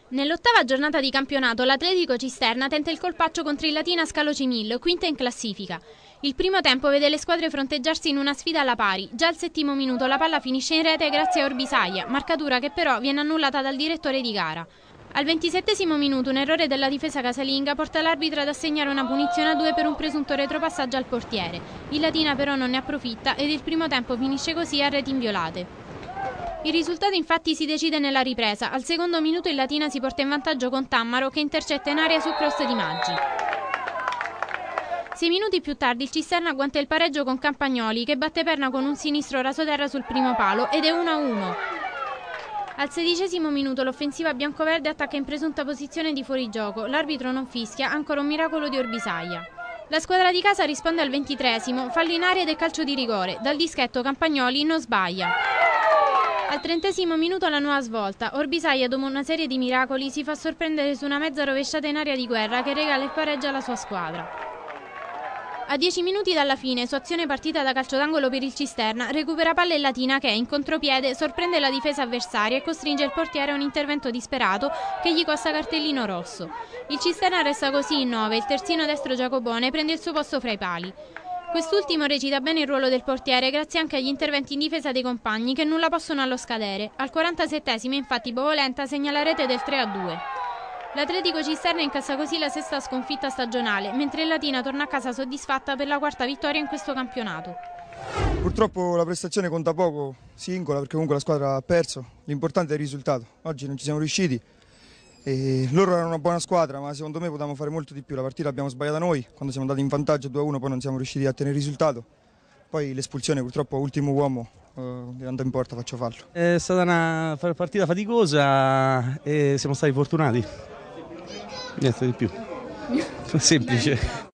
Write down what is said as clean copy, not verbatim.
Nell'ottava giornata di campionato l'Atletico Cisterna tenta il colpaccio contro il Latina Scalo Cimil, quinta in classifica. Il primo tempo vede le squadre fronteggiarsi in una sfida alla pari. Già al settimo minuto la palla finisce in rete grazie a Orbisaglia, marcatura che però viene annullata dal direttore di gara. Al 27° minuto un errore della difesa casalinga porta l'arbitro ad assegnare una punizione a 2 per un presunto retropassaggio al portiere. Il Latina però non ne approfitta ed il primo tempo finisce così a reti inviolate. Il risultato infatti si decide nella ripresa. Al secondo minuto il Latina si porta in vantaggio con Tammaro che intercetta in area su cross di Maggi. 6 minuti più tardi il Cisterna agguanta il pareggio con Campagnoli che batte perna con un sinistro rasoterra sul primo palo ed è 1-1. Al 16° minuto l'offensiva biancoverde attacca in presunta posizione di fuorigioco. L'arbitro non fischia, ancora un miracolo di Orbisaglia. La squadra di casa risponde al 23°, fallo in aria ed è calcio di rigore. Dal dischetto Campagnoli non sbaglia. Al 30° minuto la nuova svolta. Orbisaglia, dopo una serie di miracoli, si fa sorprendere su una mezza rovesciata in area di guerra che regala il pareggio alla sua squadra. A 10 minuti dalla fine, su azione partita da calcio d'angolo per il Cisterna, recupera palla il Latina che, in contropiede, sorprende la difesa avversaria e costringe il portiere a un intervento disperato che gli costa cartellino rosso. Il Cisterna resta così in 9, il terzino destro Giacobone prende il suo posto fra i pali. Quest'ultimo recita bene il ruolo del portiere grazie anche agli interventi in difesa dei compagni che nulla possono allo scadere. Al 47° infatti Bovolenta segna la rete del 3-2. L'Atletico Cisterna incassa così la sesta sconfitta stagionale, mentre il Latina torna a casa soddisfatta per la quarta vittoria in questo campionato. Purtroppo la prestazione conta poco, singola, perché comunque la squadra ha perso. L'importante è il risultato. Oggi non ci siamo riusciti. E loro erano una buona squadra, ma secondo me potevamo fare molto di più. La partita l'abbiamo sbagliata noi, quando siamo andati in vantaggio 2-1 poi non siamo riusciti a ottenere il risultato. Poi l'espulsione, purtroppo ultimo uomo, andando in porta faccio fallo. È stata una partita faticosa e siamo stati fortunati. Niente di più. Semplice.